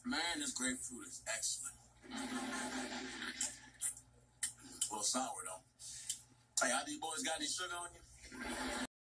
Man, this grapefruit is excellent. A little sour, though. Hey, how these boys got any sugar on you?